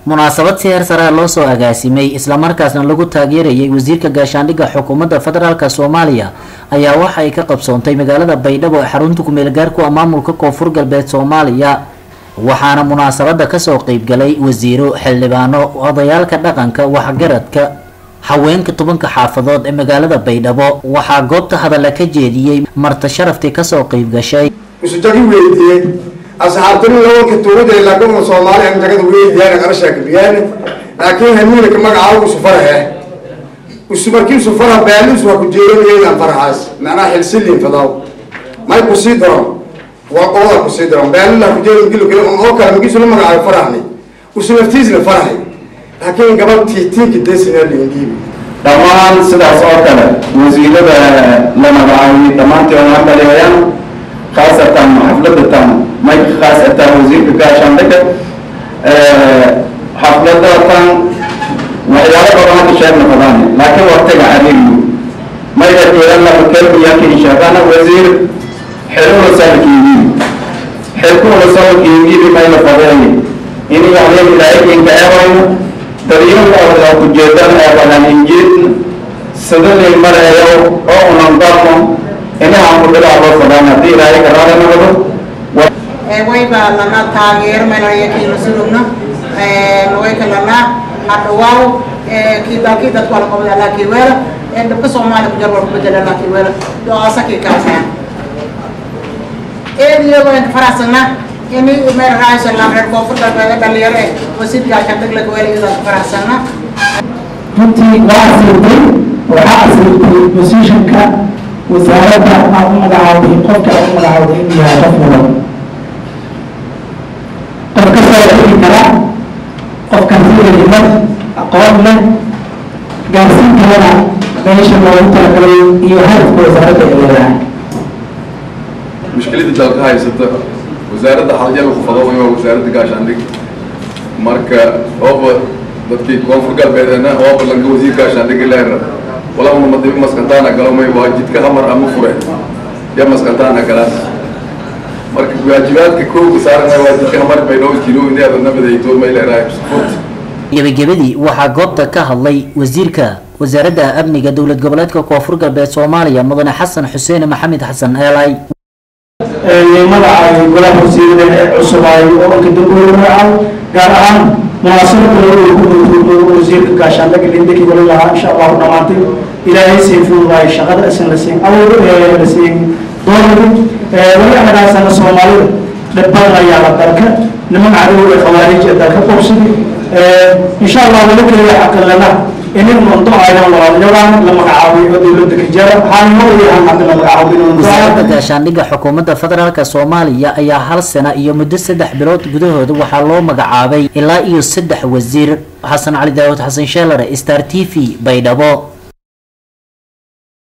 munaasabad si heer sare loo soo agaasimay isla markaasna lagu taageerayay wasiirka gaashaandhigga xukuumadda federaalka Soomaaliya ayaa waxa ay ka qabsoontay magaalada Baydhabo ee xarunta ku meel gaarku maamulka Koonfur Galbeed Soomaaliya waxaana munaasabada ka soo qayb galay wasiiro xildhibaano odayaalka dhaqanka waxgaradka haweenka tobanka xaafadood ee magaalada Baydhabo waxa goobta hadal ka jeediyay marti sharafti ka soo qayb gashay أصحابنا لو كتورد إلا كم صومالي عند جد ويد يعني قرشة كبيرة لكن هني كم عاو سفرها والسمركين سفرها بالوس وكجيرون يلا فرحاس معنا حلسلين فضاو ما يقصيدهم وقوة قصيدهم بالوس لا كجيرون كيلو كيلو أو كلام كيسون ما عاو فرحني وسمرتيز الفرحي لكن قبل تيتين كدسنا اللي نجيب تمام سدا صوتنا وزيرة لما بعاني تمام تيوم باليوم خاصة حفلة ما خاصة وزير gaashaandhigga حفلة وحياة قرآن الشيخ نفضاني لكن وقتها عديد ما يقول الله كيف يمكن شغانا وزير حلول سالكيني حلول سالكيني بما ينفضاني إني أعلم لأيك إنك أعلم دريون أولا كجيدان أولا إنجيد سدن المرأة أو ننظرهم إنه عمد الله فضانا دي رأيك رأيك نغضو ويبا لنا تاغير من يكي مسلمنا ويكلنا حدواو كيدا تقول قبل الله كيويرا دبك سومالي بجرور بدل الله كيويرا دعاسا كي كاسنا اليوم انت فراسنا إني من رئيس الله من الكوفر بالليرة وسيد عشان تقلق ويلي إذا فراسنا runtii waa asirtay waxaa asirtay positionka wasaaradda aad u magacaawday qofka aad u magacaawday inuu yahay qof mudan qof ka soo bixi kara qofkan sida himad aqoon leh gaarsiin karana meesha loogu talagalay iyo hadafka wasaaradda ay leedahay mushkiladda dalka haysata wasaaradda xaliyada ku fadaway waa wasaaradda gaashaandhigga marka oo dadkii koonfur galbeedna oo balanka wasiir gaashaandhigga leeyahay walaal ma dib maskantaana galmay waajidka amar ama fure ya maskantaana galaan marka waajibaadka koob saarnaa waajidka amar bay loo jiro inay nabadayto to ma ilaahay support gabagabadii waxaa goobta ka hadlay wasiirka wasaaradda amniga dowlad goboleedka Koonfur Galbeed Soomaaliya mudane Xasan Xuseen Maxamed Xasan Eelay magaca golaha wasiirada ee cusub ay oo ka dambeeyay gaar ahaan munaasabada wasiirka gaashaandhigga lindaki wali lahaa insha Allah dhamaatay ilaahay sayfuuray shaqada asan la siin awoodo la siin doonadu wali anaasana Soomaalida dhabban ayaa la dalka niman cadow ee khawaarij ee dalka qabsaday insha Allah wali kaliya xaqlana inay noqdo ayaan walaalayaal la magacaabiyo dawladda ka jara waxaan leeyahay hadda la magacaabiyo wasaaradda gaashaandhigga xukuumadda federaalka Soomaaliya ayaa hal sano iyo muddo 3 bilood gudahooda waxaa loo magacaabay ilaa iyo 3 wasiir Xasan Cali Daawud Xasan Sheelare Star TV Baydhabo.